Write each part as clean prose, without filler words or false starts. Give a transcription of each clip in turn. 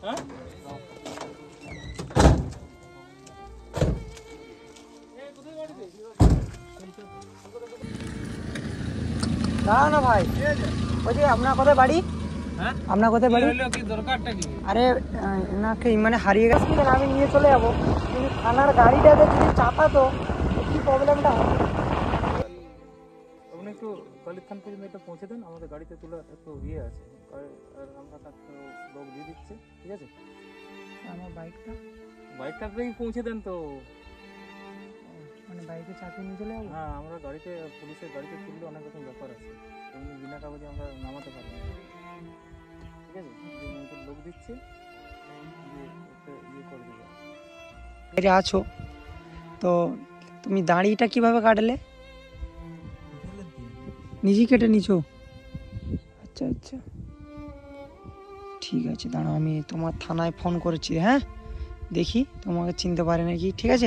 হ্যাঁ দাঁড়াও না ভাই, ওই যে আপনার কোথায় বাড়ি? হ্যাঁ আপনার কোথায় বাড়ি? কি দরকারটা কি? আরে নাকি মানে হারিয়ে গেছে, আমি নিয়ে চলে যাবো, কিন্তু থানার গাড়িটাতে যদি চাপাতো কি প্রবলেমটা হবে? আপনি একটু কালির থান পর্যন্ত এটা পৌঁছে দেন, আমাদের গাড়িতে তুলে একটু ইয়ে আছে, আর আমরা তাকে লোক দিয়ে দিচ্ছে, ঠিক আছে? আমার বাইকটা বাইকটাকেই পৌঁছে দেন তো। মানে বাইকে চাপিয়ে নিয়ে চলে যাবো? হ্যাঁ, আমরা গাড়িতে পুলিশের গাড়িতে তুললে অনেক রকম ব্যাপার আছে, এমনি বিনা কাগজে আমরা নামাতে পারি না, ঠিক আছে? যে লোক দিচ্ছে ইয়ে করে দেবে। বাইরে আছো তো তুমি দাড়িটা কিভাবে কাটলে? নিজেই কেটে নিছো? আচ্ছা আচ্ছা, ঠিক আছে, দাঁড়াও, আমি তোমার থানায় ফোন করেছি। হ্যাঁ, দেখি তোমাকে চিনতে পারে নাকি, ঠিক আছে?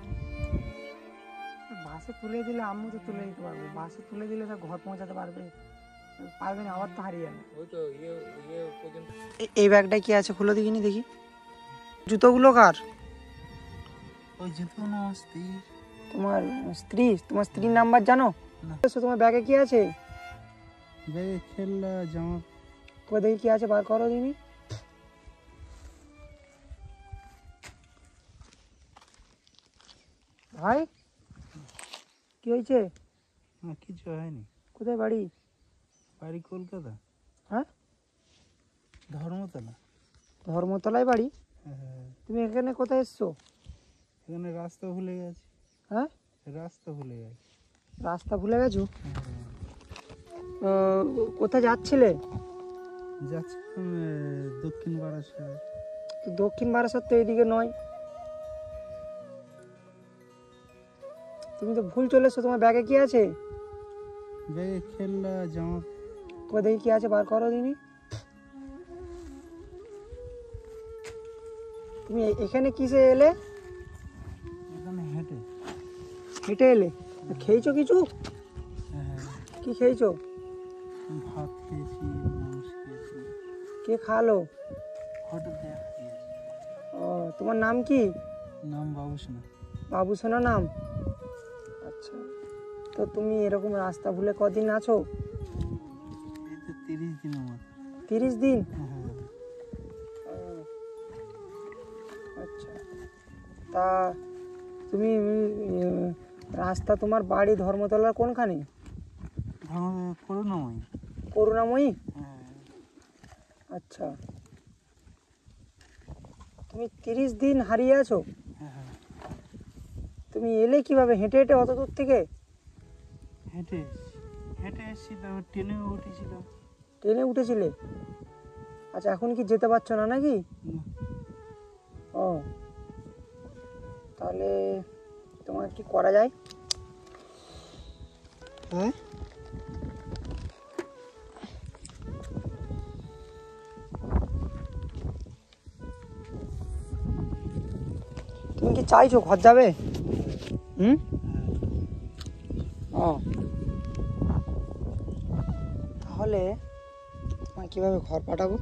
বাসে তুলে দিলে আম্মু তো তুলে দিতে পারবো, বাসে তুলে দিলে তো ঘর পৌঁছাতে পারবে না, আবার তো হারিয়ে যাবে। ওই তো ইয়ে পর্যন্ত। এই ব্যাগটা কি আছে, খুলে দেখিনি দেখি। জুতোগুলো কার? ওই জুতো না স্ত্রী। তোমার স্ত্রীর নাম্বার জানো? তোমার ব্যাগে কি আছে? ব্যাগে খেলনা জামা। কই দেখি কি আছে, বার করো দিনি। ভাই কি হয়েছে? না কিছু হয়নি। কোথায় বাড়ি? বাড়ি কলকাতা। হ্যাঁ, ধর্মতলা। ধর্মতলায় বাড়ি? হ্যাঁ, তুমি এখানে কোথায় এসছো? এখানে রাস্তা ভুলে গেছি। হ্যাঁ, রাস্তা ভুলে গেছি। রাস্তা ভুলে গেছো? হ্যাঁ, কোথায় যাচ্ছিলে? যাচ্ছিলাম দক্ষিণ বারাসাত। তো দক্ষিণ বারাসাত তো এইদিকে নয়, তুমি তো ভুল চলে এসছো। তোমার ব্যাগে কি আছে? ব্যাগে খেলনা জামা। কই দেখি কি আছে, বার করো দিনি। তুমি এখানে কিসে এলে? এখানে হেঁটে। হেঁটে এলে? খেয়েছো কিছু? হ্যাঁ, কি খেয়েছো? ভাত খেয়েছি, মাংস খেয়েছি। কে খাওয়ালো? হোটেল থেকে খেয়েছি। ও, তোমার নাম কি? নাম বাবুসোনা। বাবুসোনা নাম? আচ্ছা, তো তুমি এরকম রাস্তা ভুলে কদিন আছো? এই তো 30 দিনের মতো। 30 দিন? হ্যাঁ, আচ্ছা, তা তুমি রাস্তা, তোমার বাড়ি ধর্মতলার কোনখানে? করুণাময়ী। করুণাময়ী? হ্যাঁ, আচ্ছা, তুমি 30 দিন হারিয়ে আছো? হ্যাঁ, তুমি এলে কিভাবে, হেঁটে হেঁটে অত দূর থেকে? হেঁটে এসেছি, তারপর ট্রেনেও উঠেছিলাম। ট্রেনে উঠেছিলে? আচ্ছা, এখন কি যেতে পারছো না নাকি? ও, তাহলে তোমার কি করা যায়? হ্যাঁ, তুমি কি চাইছো ঘর যাবে? হুম, ও, তাহলে তোমায় কিভাবে ঘর পাঠাবো?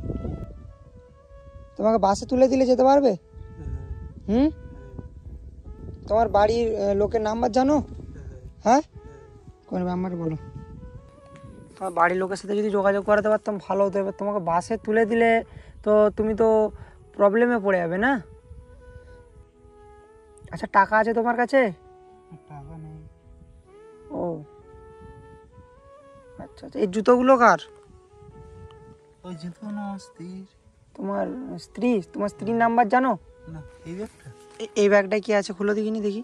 তোমাকে বাসে তুলে দিলে যেতে পারবে? হুম, তোমার বাড়ির লোকের নাম্বার জানো? হ্যাঁ, কোন নাম্বার বলো? তোমার বাড়ির লোকের সাথে যদি যোগাযোগ করাতে পারতাম ভালো হতো। এবার তোমাকে বাসে তুলে দিলে তো তুমি তো প্রবলেমে পড়ে যাবে না? আচ্ছা, টাকা আছে তোমার কাছে? টাকা নেই। ও আচ্ছা আচ্ছা, এই জুতোগুলো কার? ওই জুতো না স্ত্রীর। তোমার স্ত্রীর নাম্বার জানো? না, এই ব্যাগটা। এই ব্যাগটা কি আছে, খুলে দেখিনি দেখি।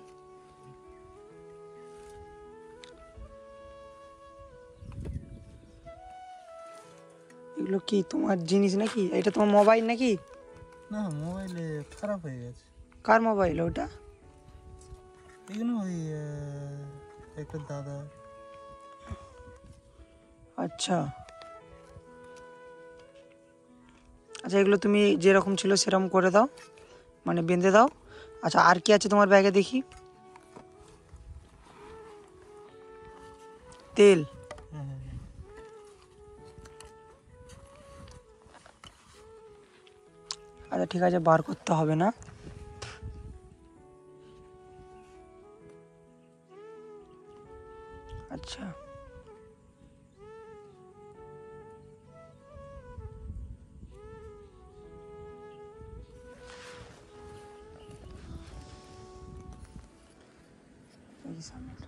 এগুলো কি তোমার জিনিস নাকি? এটা তোমার মোবাইল নাকি? না, মোবাইলে খারাপ হয়ে গেছে। কার মোবাইল ওটা? এগুলো ওই একটা দাদা। আচ্ছা আচ্ছা, এগুলো তুমি যেরকম ছিল সেরকম করে দাও, মানে বেঁধে দাও। আচ্ছা, আর কি আছে তোমার ব্যাগে দেখি? তেল? হ্যাঁ, হ্যাঁ, আচ্ছা ঠিক আছে, বার করতে হবে না। আচ্ছা এই সামনেটা।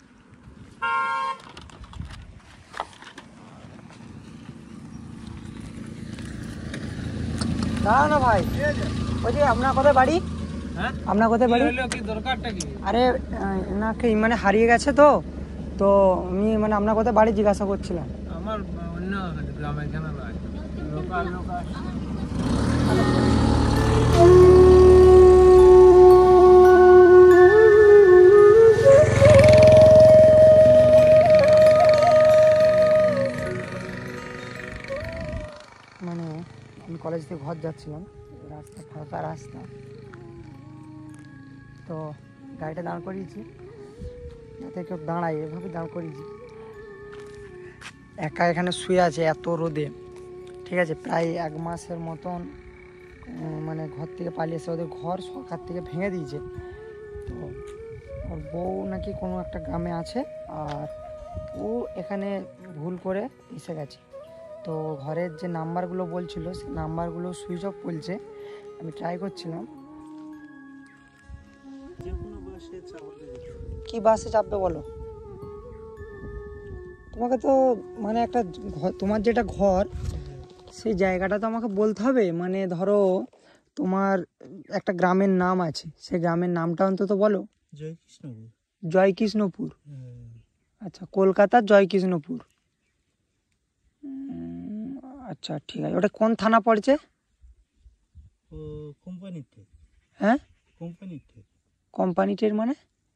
দাঁড়াও না ভাই, ওই যে আপনার কোথায় বাড়ি? হ্যাঁ, আপনার কোথায় বাড়ি? কি দরকারটা কি? আরে এনাকে মানে হারিয়ে গেছে তো, তো আমি মানে আপনার কোথায় বাড়ি জিজ্ঞাসা করছিলাম। আমার অন্য গ্রামের কেন বাড়ি, লোকাল মানে আমি কলেজ থেকে ঘর যাচ্ছিলাম, রাস্তা ফাঁকা রাস্তা, তো গাড়িটা দাঁড় করিয়েছি, যাতে কেউ দাঁড়ায় এভাবে দাঁড় করিয়েছি। একা এখানে শুয়ে আছে এত রোদে, ঠিক আছে, প্রায় 1 মাসের মতন মানে ঘর থেকে পালিয়ে এসে ওদের ঘর সরকার থেকে ভেঙে দিয়েছে। তো ওর বউ নাকি কোনো একটা গ্রামে আছে, আর ও এখানে ভুল করে এসে গেছে। তো ঘরের যে নাম্বারগুলো বলছিল সেই নাম্বারগুলো সুইচ অফ বলছে। আমি ট্রাই করছিলাম। কি বাসে চাপবে বলো? তোমাকে তো মানে একটা তোমার যেটা ঘর সেই জায়গাটা তো আমাকে বলতে হবে। মানে ধরো তোমার একটা গ্রামের নাম আছে, সেই গ্রামের নামটা অন্তত বলো। জয়কৃষ্ণপুর। জয়কৃষ্ণপুর, আচ্ছা, কলকাতার জয়কৃষ্ণপুর। আচ্ছা ঠিক আছে, ওটা কোন থানা পড়ছে? ও কোম্পানিতে। হ্যাঁ, কোম্পানিতে কোম্পানিটির মানে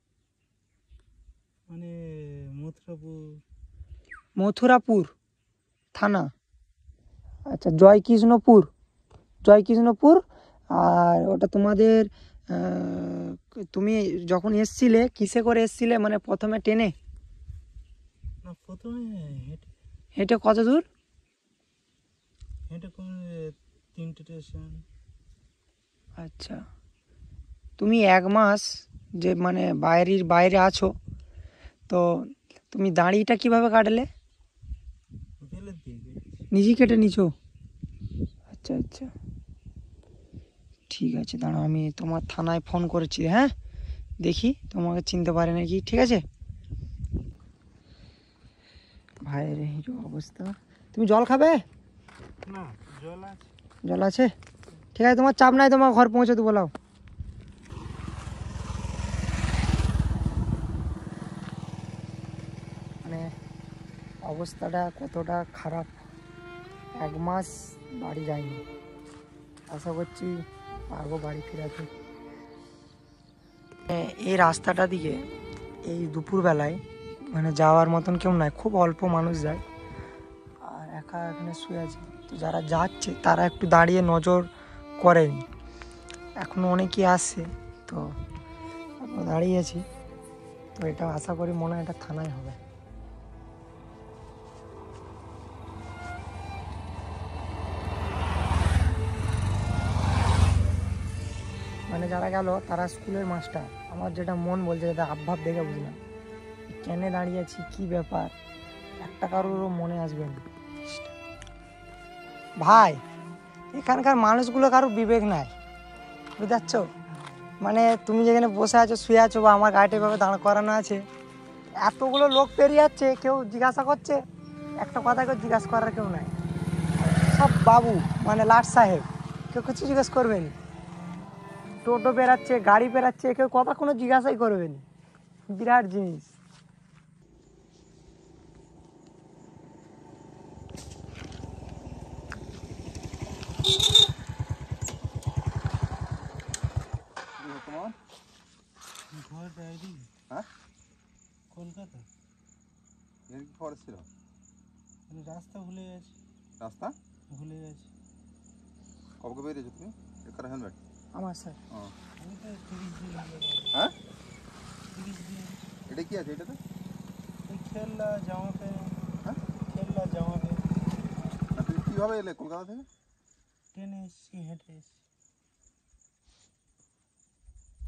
মানে মথুরাপুর। মথুরাপুর থানা, আচ্ছা, জয়কৃষ্ণপুর। জয়কৃষ্ণপুর। আর ওটা তোমাদের তুমি যখন এসছিলে কিসে করে এসছিলে? মানে প্রথমে ট্রেনে? না, প্রথমে হেঁটে। হেঁটে কত দূর? হেঁটে কোন 3টে স্টেশন। আচ্ছা, তুমি 1 মাস যে মানে বাইরে আছো, তো তুমি দাঁড়িয়েটা কিভাবে কাটলে? হোটেলের দিকে নিজেই কেটে নিছো? আচ্ছা আচ্ছা ঠিক আছে, দাঁড়াও আমি তোমার থানায় ফোন করেছি। হ্যাঁ, দেখি তোমাকে চিনতে পারে নাকি। ঠিক আছে ভাইয়ের এই যে অবস্থা। তুমি জল খাবে? না, জল আছে। জল আছে, ঠিক আছে, তোমার চাপ নাই, তোমার ঘর পৌঁছে দেবো। বলাও মানে অবস্থাটা কতটা খারাপ। 1 মাস বাড়ি যায়নি, আশা করছি পারবো বাড়ি ফেরাতে। এই রাস্তাটা দিকে এই দুপুরবেলায় মানে যাওয়ার মতন কেউ নাই, খুব অল্প মানুষ যায়, আর একা এখানে শুয়ে আছে। তো যারা যাচ্ছে তারা একটু দাঁড়িয়ে নজর করেনি, এখনো অনেকেই আসছে, তো আমরা দাঁড়িয়েছি। তো এটা আশা করি মনে হয় এটা থানায় হবে। মানে যারা গেল তারা স্কুলের মাস্টার। আমার যেটা মন বলছে, যেটা আবভাব দেখে বুঝলাম কেন দাঁড়িয়ে আছি, কি ব্যাপার, একটা কারোরও মনে আসবে না। ভাই, এখানকার মানুষগুলো কারো বিবেক নাই, বুঝতে পারছো? মানে তুমি যেখানে বসে আছো, শুয়ে আছো, বা আমার গাড়িটা এভাবে দাঁড় করানো আছে, এতগুলো লোক পেরিয়ে যাচ্ছে, কেউ জিজ্ঞাসা করছে? একটা কথা কেউ জিজ্ঞাসা করার কেউ নাই, সব বাবু মানে লাট সাহেব, কেউ কিছু জিজ্ঞেস করবে না। টোটো বেরাচ্ছে, গাড়ি বেরাচ্ছে, কেউ কথা কোনো জিজ্ঞাসাই করবে না। বিরাট জিনিস। তোমার ঘর ডায়েরি? হ্যাঁ, কলকাতা। এর কি খবর ছিল? রাস্তা ভুলে গেছি। রাস্তা ভুলে গেছি। কবে বেরিয়েছো তুমি? এর হেলমেট আমার স্যার। আমি তো 30 দিন। হ্যাঁ, 30 দিন। এটা কি আছে এটাতে? খেলনা জামা প্যান্ট। হ্যাঁ, খেলনা জামা প্যান্ট। তুমি কীভাবে এলে কলকাতা থেকে? ট্রেনে এসেছি, হেঁটে এসেছি।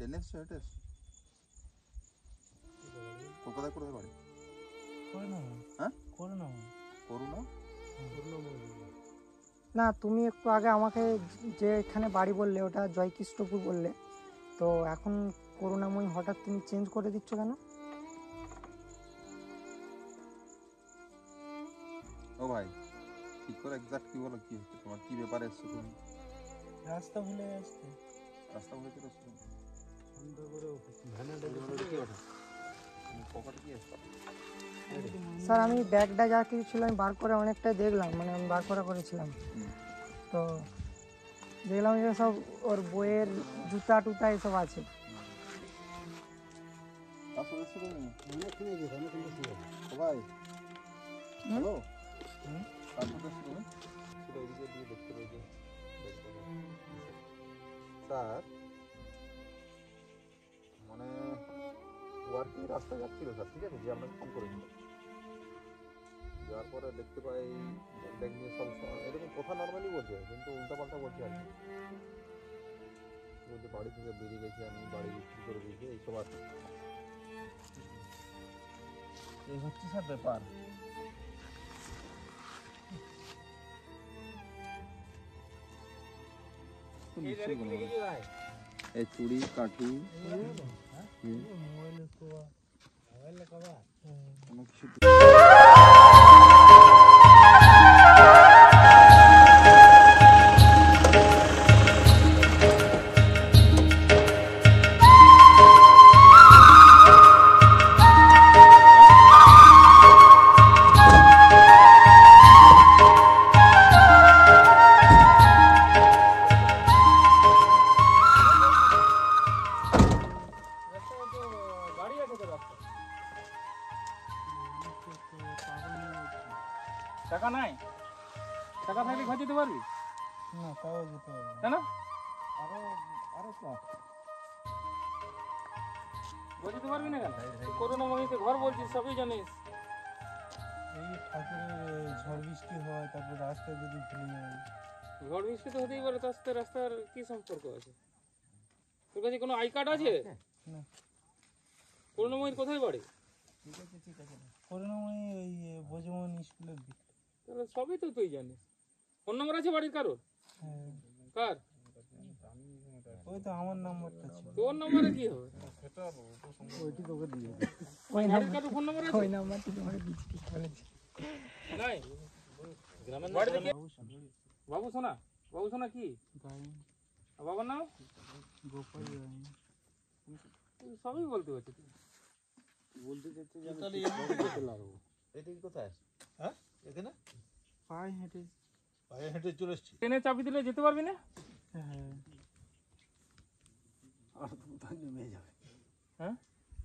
ট্রেনে এসছো, হেঁটে এসছো? কলকাতায় কোথায় বাড়ি? হ্যাঁ, করুণা। না তুমি একটু আগে আমাকে যে এখানে বাড়ি বললে ওটা জয়কৃষ্ণপুর বললে, তো এখন করুণাময়ী হঠাৎ তুমি চেঞ্জ করে দিচ্ছ কেন? ও ভাই, ঠিক করে এক্সাক্ট কি বলো, কি হচ্ছে তোমার, কি ব্যাপারে এসছো তুমি? রাস্তা ভুলে আসছে। রাস্তা বলে চলে এসছো? কি ওঠে পকেটে কি আছে? স্যার আমি ব্যাগটা যা কিছু ছিল আমি বার করে অনেকটাই দেখলাম, মানে আমি বার করেছিলাম, তো দেখলাম যে সব ওর বইয়ের জুতা টুতা এসব আছে। আসলে এসছো তুমি? ও ভাই, হ্যালো, কার সাথে এসছো তুমি? সেটা ওইদিকে দিয়ে দেখতে রয়েছে। স্যার, মানে ও আর কি রাস্তায় যাচ্ছিল স্যার, ঠিক আছে, যে আপনাকে ফোন করেছিল। যাওয়ার পরে দেখতে পাই ব্যাগ নিয়ে সব এরকম কথা নর্মালি বলছে, কিন্তু উল্টাপাল্টা বলছে আর কি। বলছে বাড়ি থেকে বেরিয়ে গেছি আমি, বাড়ি বিক্রি করে দিয়েছি, এইসব আর কি। এই হচ্ছে স্যার ব্যাপার। এই চুড়ি কাঠি কোনো কিছু টাকা নাই, টাকা থাকলে খোঁজ দিতে পারবি না তাও যেতে হবে, কেন? আরো খোঁজ দিতে পারবি না কেন? করোনা মহিতে ঘর বলছিস, সবই জানিস। এই ঠাকুরের ঝড় বৃষ্টি হয়, তারপর রাস্তায় যদি ভুলে যায়। ঝড় বৃষ্টি তো হতেই পারে, তার সাথে রাস্তার কি সম্পর্ক আছে? তোর কাছে কোনো আই কার্ড আছে? না। করুণাময়ীর কোথায় বাড়ি? করুণাময়ী ওই ভোজমন স্কুলের দিক। তাহলে সবই তো তুই জানিস। ফোন নম্বর আছে বাড়ির কারোর? হ্যাঁ, কার? ওই তো আমার নাম্বারটা ছিল। তোর নম্বরে কি হবে? ওইটি তোকে দিয়ে বাড়ির কারোর ফোন নম্বর আছে? ওই নাম্বারটি তোমাকে দিচ্ছি, ঠিক বলেছি। নাই। বাড়িতে কে? বাবু সোনা। বাবু সোনা কি? আর বাবার নাম? গোপাল তুই সবই বলতে পারছিস তুই। বলতে চাচ্ছি যে এটা কি কোথায়? হ্যাঁ, এখানে পায়ে হেঁটে। পায়ে হেঁটে চলে এসছি। ট্রেনে চাবি দিলে যেতে পারবি না? হ্যাঁ, আর কোথায় নেমে যাবে? হ্যাঁ?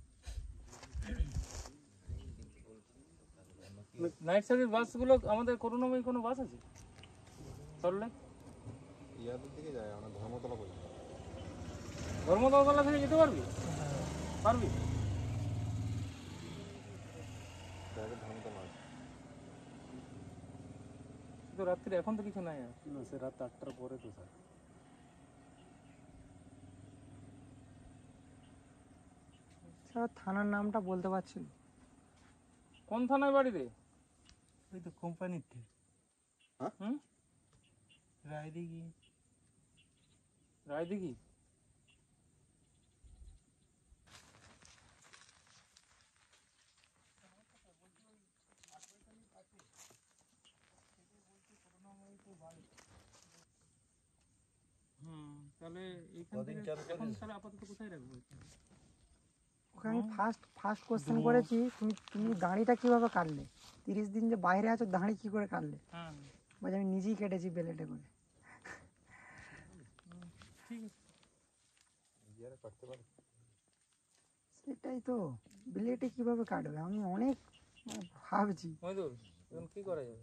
নাইট সার্ভিস বাসগুলো আমাদের করুণাময়ী কোনো বাস আছে? চললে ইয়াদের দিকে যায়, আমরা ধর্মতলা পর্যন্ত। ধর্মতলা থেকে যেতে পারবি? পারবি? ধর্মতলা আছে। তো রাত্রি এখন তো কিছু নাই আর। না, সে রাত 8টার পরে তো স্যার। স্যার থানার নামটা বলতে পারছি না। কোন থানায় বাড়ি রে? ওই তো কোম্পানির থেকে হুম? রায়দিঘি। রায়দিঘি? তাহলে এইখান থেকে এখন তাহলে আপাতত কোথায় রাখবো? ওকে আমি ফার্স্ট কোশ্চেন করেছি, তুমি দাঁড়িটা কিভাবে কাটলে? 30 দিন যে বাইরে আছো, দাঁড়ি কি করে কাটলে? হ্যাঁ বলছে আমি নিজেই কেটেছি বেলেটে করে। ঠিক আছে। ইয়ারে কাটতে পারে। সেটাই তো, বেলেটে কিভাবে কাটবে আমি অনেক ভাবছি। মইদুল, এখন কি করা যাবে?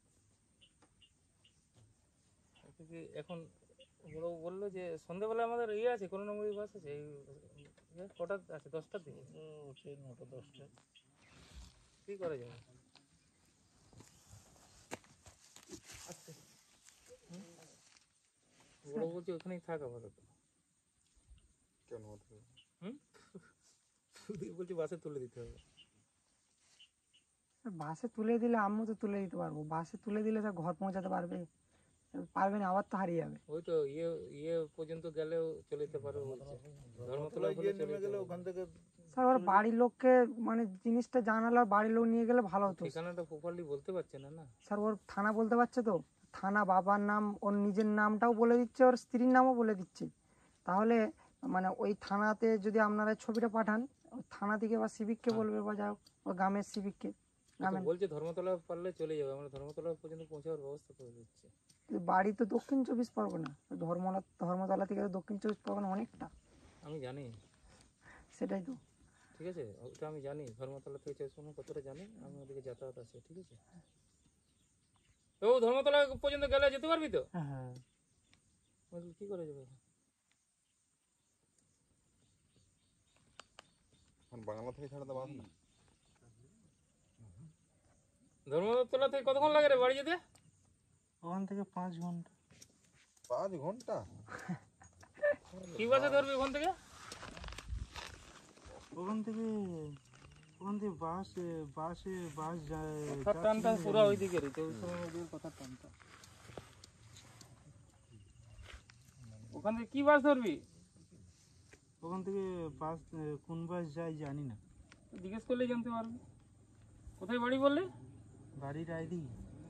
এখন বললো যে সন্ধ্যাবেলা আমাদের ইয়ে আছে, করুণাময়ী বাস আছে। কটা আছে? 10টার দিকে। সেই 9টা 10টা। কি করা যাবে? আচ্ছা, বড় বলছি ওখানেই থাক আপাতত। কেন হতে হবে? বলছি বাসে তুলে দিতে হবে। বাসে তুলে দিলে আম্মু তো তুলে দিতে পারবো, বাসে তুলে দিলে তো ঘর পৌঁছাতে পারবে পারবে না, আবার তো হারিয়ে যাবে। ওই তো ইয়ে পর্যন্ত গেলেও চলে যেতে পারবে বলছে, ধর্মতলা গিয়ে নেমে গেলে ওখান থেকে স্যার ওর বাড়ির লোককে মানে জিনিসটা জানালে বাড়ির লোক নিয়ে গেলে ভালো হতো। ঠিকানাটা প্রপারলি বলতে পারছে না। না স্যার ওর থানা বলতে পারছে তো, থানা, বাবার নাম, ওর নিজের নামটাও বলে দিচ্ছে, ওর স্ত্রীর নামও বলে দিচ্ছে। তাহলে মানে ওই থানাতে যদি আপনারা ছবিটা পাঠান, ওই থানা থেকে বা সিভিককে বলবে বা যাও ওই গ্রামের সিভিককে। গ্রামের বলছে ধর্মতলা পারলে চলে যাবে, আমরা ধর্মতলা পর্যন্ত পৌঁছাবার ব্যবস্থা করে দিচ্ছি। বাড়ি তো দক্ষিণ 24 পরগনা, ধর্মতলা থেকে তো দক্ষিণ 24 পরগনা অনেকটা। আমি জানি, সেটাই তো। ঠিক আছে, ওটা আমি জানি, ধর্মতলা থেকে 24 পরগনা কতটা জানি, আমি ওদিকে যাতায়াত আছে, ঠিক আছে। ও ধর্মতলা পর্যন্ত গেলে যেতে পারবি তো? হ্যাঁ কি করে যাবে? বাংলা থেকে ছাড়াতে বাস না। ধর্মতলা থেকে কতক্ষণ লাগে রে বাড়ি যেতে? ওখান থেকে 5 ঘন্টা। 5 ঘন্টা? কি বাসে ধরবি ওখান থেকে? ওখান থেকে বাস যায়। কথার টানটা পুরো ওইদিকে রে, 24 পরগনা ওইদিকে কথার টানটা। ওখান থেকে কি বাস ধরবি? ওখান থেকে বাস কোন বাস যায় জানি না। জিজ্ঞেস করলেই জানতে পারবি। কোথায় বাড়ি বললে? বাড়ির আইডি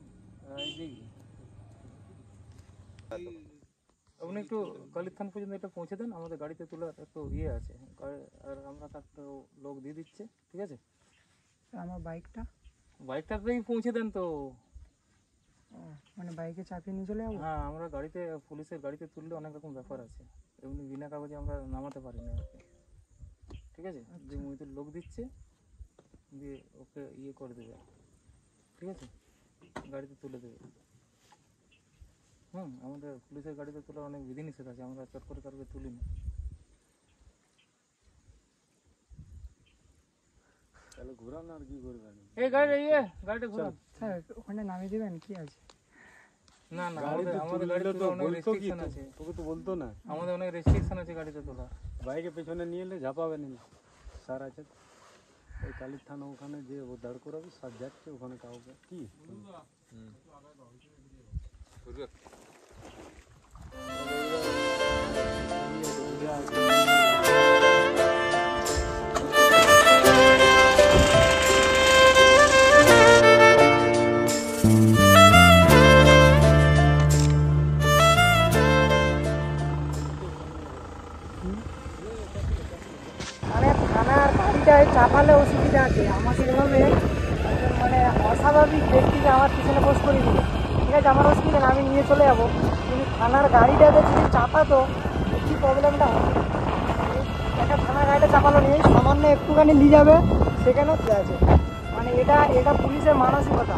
আপনি একটু কালীর থান পর্যন্ত এটা পৌঁছে দেন, আমাদের গাড়িতে তোলার একটু ইয়ে আছে, আর আমরা তাকে লোক দিয়ে দিচ্ছে, ঠিক আছে। আমার বাইকটাতেই পৌঁছে দেন তো। মানে বাইকে চাপিয়ে নিয়ে চলে যাবো? হ্যাঁ, আমরা গাড়িতে, পুলিশের গাড়িতে তুললে অনেক রকম ব্যাপার আছে, এমনি বিনা কাগজে আমরা নামাতে পারি না আর কি। ঠিক আছে, যে মহিতুর লোক দিচ্ছে, দিয়ে ওকে ইয়ে করে দেবে, ঠিক আছে, গাড়িতে তুলে দেবে। আমাদের পুলিশের গাড়িতে তোলার অনেক বিধিনিষেধ আছে, আমরা চট করে কাউকে তুলি না। তাহলে ঘোরান আর কি করবেন? এই গাড়িটা ঘোরান। স্যার ওখানে নামিয়ে দেবেন, কি আছে? না আমাদের গাড়িতে তো অনেক রেস্ট্রিকশন আছে। তোকে তো বলতো না, আমাদের অনেক রেস্ট্রিকশন আছে গাড়িতে তোলা। বাইকে পেছনে নিয়ে এলে ঝাঁপাবেন না। স্যার আছে ওই কালীর থানা, ওখানে যে ও দাঁড় করাবে, স্যার যাচ্ছে ওখানে কাউকে কি মানে থানার গাড়িটায় চাপালে অসুবিধা আছে, আমাকে এভাবে একজন মানে অস্বাভাবিক ব্যক্তিকে আমার পিছনে পোষ করে দিল, ঠিক আছে, আমার অসুবিধা না, আমি নিয়ে চলে যাবো, কিন্তু থানার গাড়িটাতে যদি চাপাতো কী প্রবলেমটা হবে। একটা থানার গাড়িটা চাপালো নিয়ে সামান্য একটুখানি নিয়ে যাবে, সেখানেও ঠিক আছে, মানে এটা পুলিশের মানসিকতা।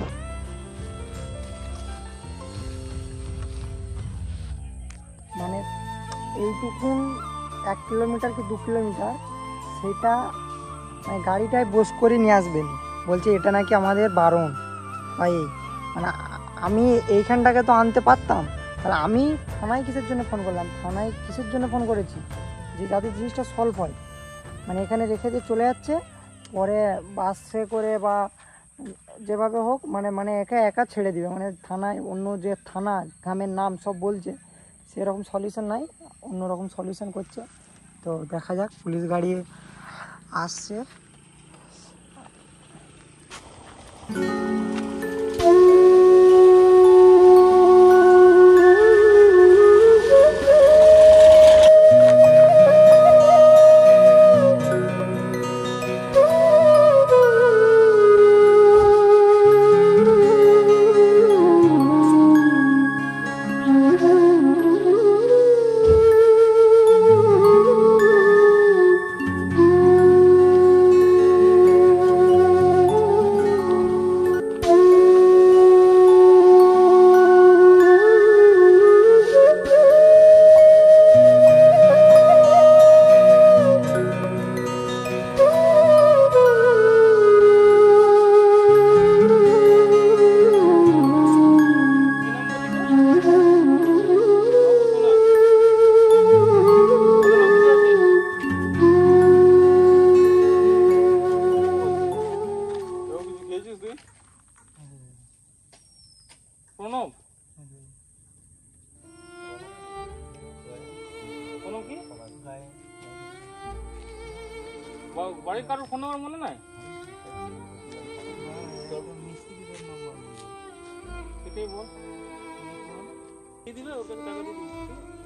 মানে এইটুকুন 1 কিলোমিটার কি 2 কিলোমিটার, সেটা মানে গাড়িটায় বস করে নিয়ে আসবেন, বলছে এটা নাকি আমাদের বারণ। ভাই মানে আমি এইখানটাকে তো আনতে পারতাম, তাহলে আমি থানায় কিসের জন্য ফোন করলাম, থানায় কিসের জন্য ফোন করেছি, যে যাতে জিনিসটা সলভ হয়। মানে এখানে রেখে দিয়ে চলে যাচ্ছে, পরে বাসে করে বা যেভাবে হোক মানে একা ছেড়ে দিবে, মানে থানায় অন্য যে থানা গ্রামের নাম সব বলছে, সেরকম সলিউশন নাই, অন্যরকম সলিউশন করছে। তো দেখা যাক, পুলিশ গাড়ি আসছে। বাড়ির কারোর ফোন নাম্বার মনে নাই? সেটাই বল, দিয়ে দিলে ওকে টাকা দিয়ে দিবি।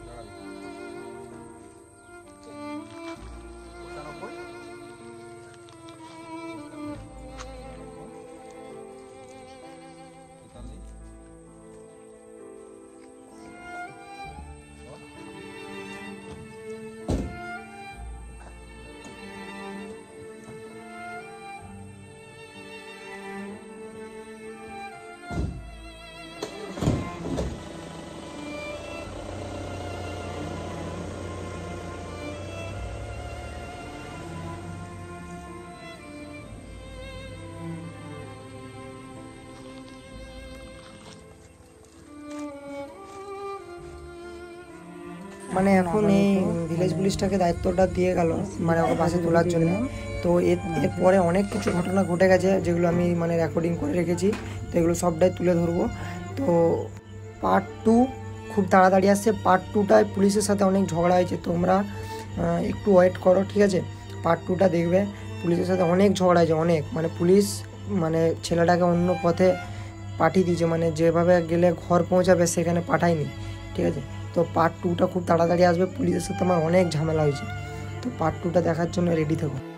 মানে এখন এই ভিলেজ পুলিশটাকে দায়িত্বটা দিয়ে গেল মানে ওকে বাসে তোলার জন্য। তো এরপরে অনেক কিছু ঘটনা ঘটে গেছে যেগুলো আমি মানে রেকর্ডিং করে রেখেছি, তো এগুলো সবটাই তুলে ধরবো। তো পার্ট 2 খুব তাড়াতাড়ি আসছে। পার্ট 2টায় পুলিশের সাথে অনেক ঝগড়া হয়েছে, তোমরা একটু ওয়েট করো, ঠিক আছে? পার্ট 2টা দেখবে। পুলিশের সাথে অনেক ঝগড়া হয়েছে, অনেক, মানে পুলিশ মানে ছেলেটাকে অন্য পথে পাঠিয়ে দিয়েছে, মানে যেভাবে গেলে ঘর পৌঁছাবে সেখানে পাঠায়নি, ঠিক আছে? তো পার্ট 2টা খুব তাড়াতাড়ি আসবে। পুলিশের সাথে আমার অনেক ঝামেলা হয়েছে, তো পার্ট 2টা দেখার জন্য রেডি থাকো।